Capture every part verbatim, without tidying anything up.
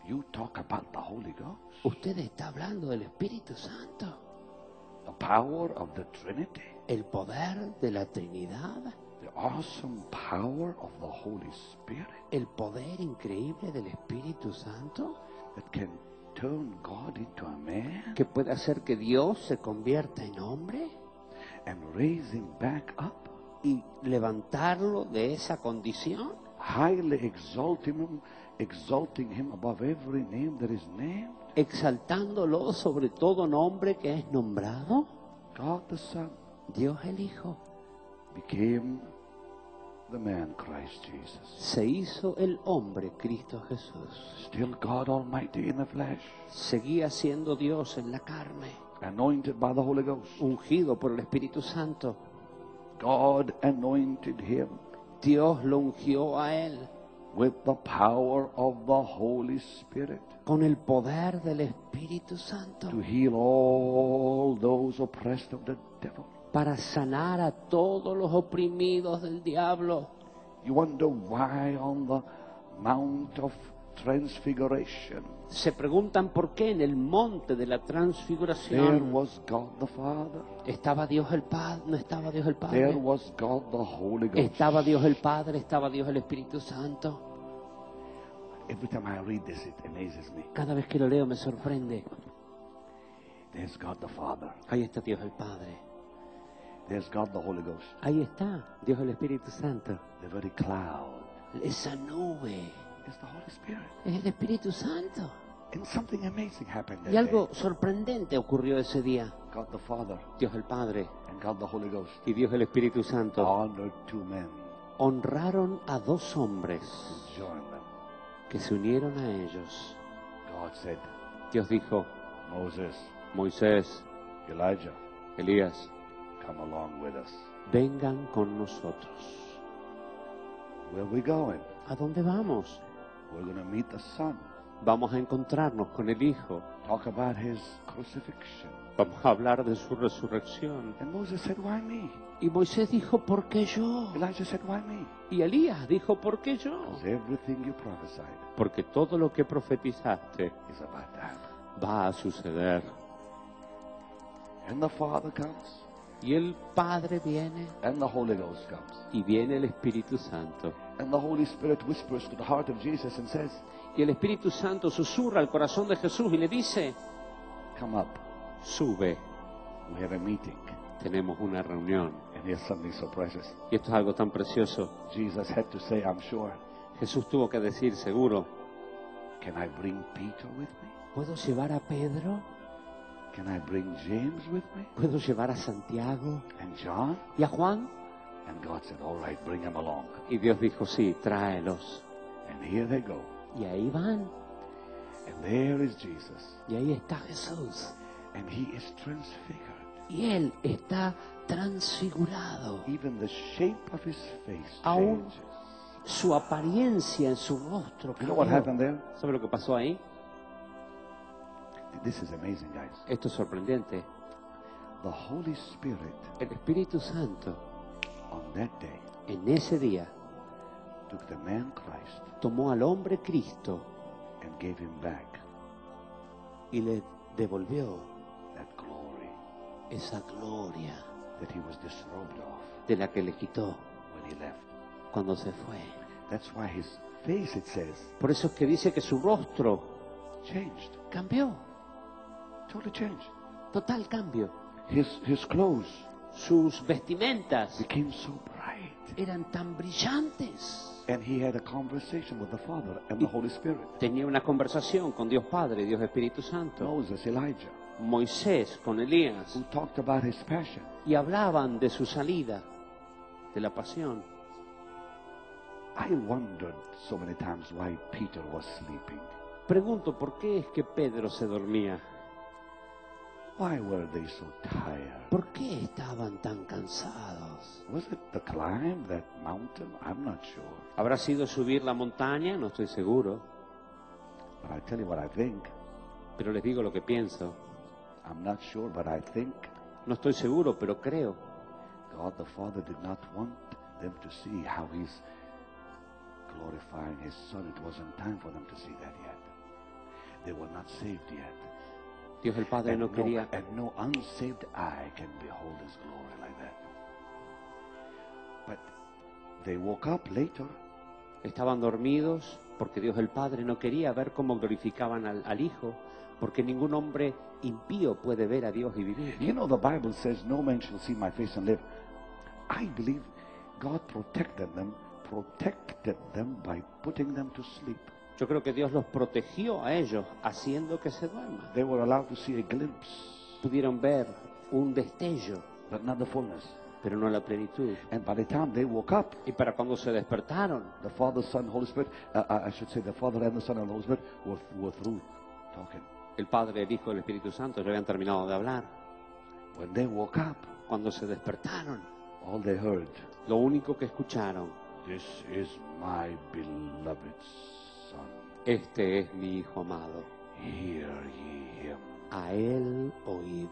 You talk about the Holy Ghost, Usted está hablando del Espíritu Santo, the power of the Trinity, el poder de la Trinidad, the awesome power of the Holy Spirit el poder increíble del Espíritu Santo, that can turn God into a man que puede hacer que Dios se convierta en hombre and raise him back up, y levantarlo de esa condición, highly exalting him, exalting him above every name that is named. exaltándolo sobre todo nombre que es nombrado. God the Son Dios el Hijo became the man Christ Jesus. se hizo el hombre Cristo Jesús. Still God Almighty in the flesh, Seguía siendo Dios en la carne, anointed by the Holy Ghost. ungido por el Espíritu Santo. God anointed him Dios lo ungió a él with the power of the Holy Spirit con el poder del Espíritu Santo to heal all those oppressed of the devil. para sanar a todos los oprimidos del diablo. You wonder why on the Mount of Transfiguration Se preguntan por qué en el monte de la there transfiguración was God the Father, estaba Dios el Padre, no estaba Dios el there Padre, was God the Holy Ghost. estaba Dios el Padre, estaba Dios el Espíritu Santo. Every time I read this, it amazes me. Cada vez que lo leo me sorprende. There's God the Father, Ahí está Dios el Padre, there's God the Holy Ghost, ahí está Dios el Espíritu Santo. the very cloud Esa nube is the Holy Spirit. es el Espíritu Santo. And something amazing happened that Y algo day. sorprendente ocurrió ese día. God the Father Dios el Padre and God the Holy Ghost y Dios el Espíritu Santo honored two men honraron a dos hombres who joined them. que se unieron a ellos. God said, Dios dijo, Moses, Moisés, Elijah, Elías, come along with us. vengan con nosotros. Where are we going? ¿A dónde vamos? We're going to meet the Son. Vamos a encontrarnos con el Hijo. Talk about his crucifixion. Vamos a hablar de su resurrección. And Moses said, why me? Y Moisés dijo, ¿por qué yo? Elijah said, why me? Y Elías dijo, ¿por qué yo? Because everything you prophesied Porque todo lo que profetizaste is about to happen. va a suceder. And the Father comes, Y el Padre viene and the Holy Ghost comes. y viene el Espíritu Santo. And the Holy Spirit whispers to the heart of Jesus and says, Y el Espíritu Santo susurra al corazón de Jesús y le dice, come up, sube, we have a meeting. tenemos una reunión. And here's something so precious. Y esto es algo tan precioso. Jesus had to say, I'm sure, Jesús tuvo que decir, seguro, can I bring Peter with me? ¿puedo llevar a Pedro? Can I bring James with me? ¿Puedo llevar a Santiago And John? y a Juan? And God said, all right, bring them along. Y Dios dijo, sí, tráelos. And here they go. Y ahí van. And there is Jesus. Y ahí está Jesús. And he is transfigured. Y Él está transfigurado. Even the shape of his face Aún changes. su apariencia en su rostro You know what cambió. happened there? ¿Sabe lo que pasó ahí? This is amazing, guys. Esto es sorprendente. The Holy Spirit El Espíritu Santo on that day en ese día took the man Christ tomó al hombre Cristo and gave him back y le devolvió that glory esa gloria that he was disrobed of de la que le quitó when he left. cuando se fue. That's why his face, it says, Por eso es que dice que su rostro changed. cambió. Totally changed. Total cambio. His, his clothes Sus vestimentas became so bright. eran tan brillantes. And he had a conversation with the Father and the Holy Spirit. Tenía una conversación con Dios Padre y Dios Espíritu Santo. Moses, Elijah, Moisés con Elías. who talked about his passion. Y hablaban de su salida, de la pasión. I wondered so many times why Peter was sleeping. Pregunto, ¿por qué es que Pedro se dormía? Why were they so tired? ¿Por qué estaban tan cansados? Was it the climb, that mountain? I'm not sure. ¿Habrá sido subir la montaña? No estoy seguro. But I tell you what I think. Pero les digo lo que pienso. I'm not sure, but I think No estoy seguro, pero creo. God the Father did not want them to see how he's glorifying his Son. It wasn't time for them to see that yet. They were not saved yet. Dios el Padre And no no, quería, and no unsaved eye can behold His glory like that. But they woke up later. estaban dormidos porque Dios el Padre no quería ver cómo glorificaban al, al Hijo, porque ningún hombre impío puede ver a Dios y vivir. You know, the Bible says, no man shall see my face and live. I believe God protected them, protected them by putting them to sleep. Yo creo que Dios los protegió a ellos, haciendo que se duerman. They were allowed to see a glimpse, Pudieron ver un destello, but not the fullness. pero no la plenitud. And by the time they woke up, Y para cuando se despertaron, the Father, Son, Holy Spirit, uh, uh, I should say the Father and the Son and the Holy Spirit were, were through talking. el Padre, el Hijo y el Espíritu Santo ya habían terminado de hablar. When they woke up, Cuando se despertaron, all they heard, lo único que escucharon, this is my beloved Son. este es mi Hijo amado, Hear ye him. a Él oíd.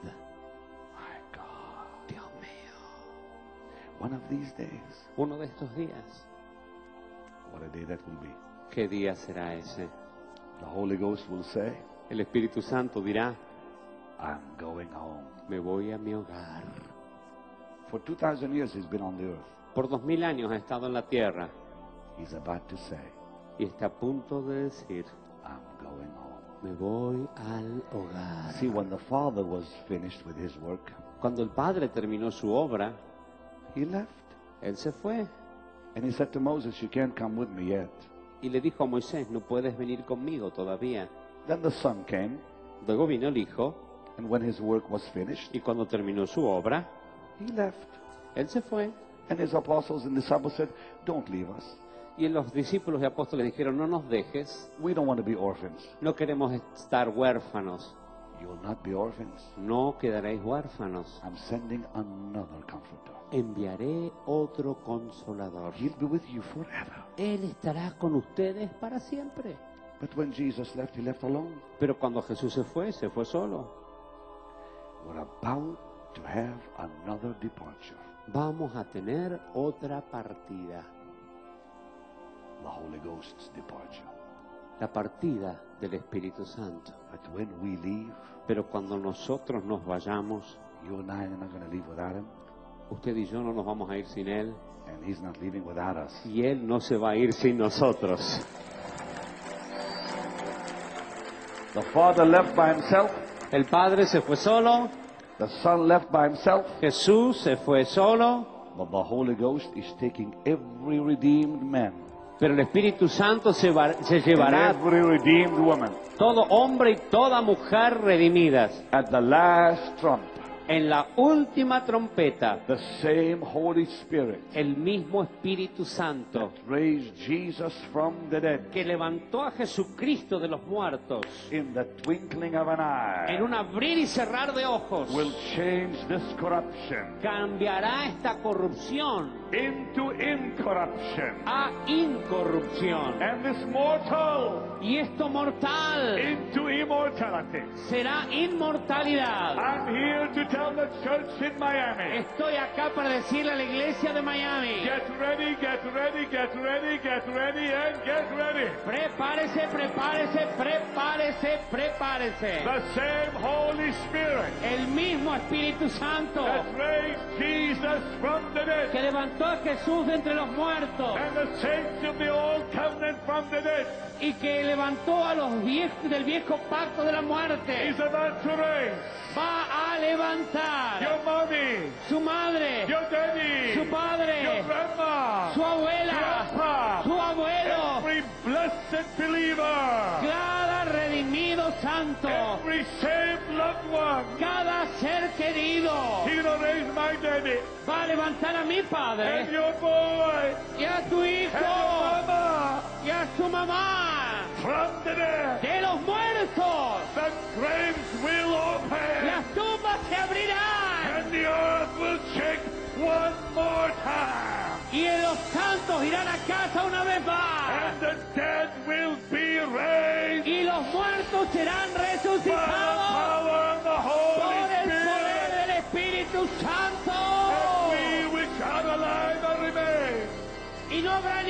My God. Dios mío, One of these days, uno de estos días, what a day that will be. ¿qué día será ese? The Holy Ghost will say, El Espíritu Santo dirá, I'm going home. me voy a mi hogar. For two thousand years he's been on the earth. Por dos mil años ha estado en la tierra He's about to say, y está a punto de decir, I'm going home. me voy al hogar. See, when the Father was finished with his work, Cuando el Padre terminó su obra, he left. Él se fue And he said to Moses, you can't come with me yet. y le dijo a Moisés, no puedes venir conmigo todavía. Then the Son came, Luego vino el Hijo and when his work was finished, y cuando terminó su obra, he left. Él se fue. And his apostles and disciples said, don't leave us. Y los discípulos y apóstoles dijeron, no nos dejes, We don't want to be orphans. no queremos estar huérfanos. You'll not be orphans. No quedaréis huérfanos. I'm sending another comforter. Enviaré otro consolador. He'll be with you forever. Él estará con ustedes para siempre. But when Jesus left, he left alone. Pero cuando Jesús se fue, se fue solo. We're about to have another departure. Vamos a tener otra partida. The Holy Ghost's departure. La partida del Espíritu Santo. But when we leave, Pero cuando nosotros nos vayamos, you and I are not going to leave without him, usted y yo no nos vamos a ir sin Él. and he's not leaving without us. Y Él no se va a ir sin nosotros. The Father left by himself. El Padre se fue solo, The Son left by himself. Jesús se fue solo, But the Holy Ghost is taking every redeemed man pero el Espíritu Santo se, va- se and llevará every redeemed woman todo hombre y toda mujer redimidas. at the last trump. En la última trompeta, The same Holy Spirit el mismo Espíritu Santo that raised Jesus from the dead que levantó a Jesucristo de los muertos in the twinkling of an eye en un abrir y cerrar de ojos, will change this corruption cambiará esta corrupción into incorruption, a incorrupción. and this mortal Y esto mortal into immortality. será inmortalidad. I'm here to tell the church in Miami, Estoy acá para decirle a la iglesia de Miami, get ready, get ready, get ready, get ready, and get ready. prepárese, prepárese, prepárese, prepárese. The same Holy Spirit El mismo Espíritu Santo that raised Jesus from the dead que levantó a Jesús de entre los muertos and the saints of the Old Covenant from the dead y que levantó a los viejos del viejo pacto de la muerte, is about to raise va a levantar your mommy, su madre, your daddy, su padre, your grandma, su abuela, grandpa, su abuelo, every blessed believer, cada redimido santo, every saved loved one. cada ser querido. He's gonna raise my daddy Va a levantar a mi and padre your boy y a tu and your hijo mama y a su mamá from the dead. de los muertos. The graves will open Las tumbas se abrirán and the earth will shake one more time. y los santos irán a casa una vez más And the dead will be raised y los muertos serán by the resucitados power of the Holy por el poder Spirit. del Espíritu Santo. And we which are alive and remain Y no habrá ninguno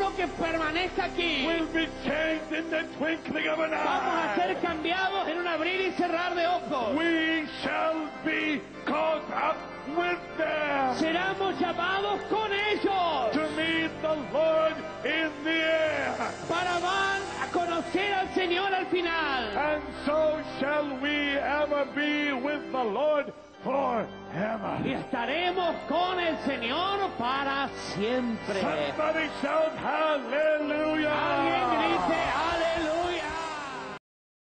mundo que permanezca aquí will be changed in the twinkling of an vamos a ser eye. cambiados en un abrir y cerrar de ojos. We shall be caught up with them Seremos llamados con ellos to meet the Lord in the air. para van a conocer al Señor al final. And so shall we ever be with the Lord forever. Y estaremos con el Señor para siempre. Somebody shout hallelujah. Alguien grite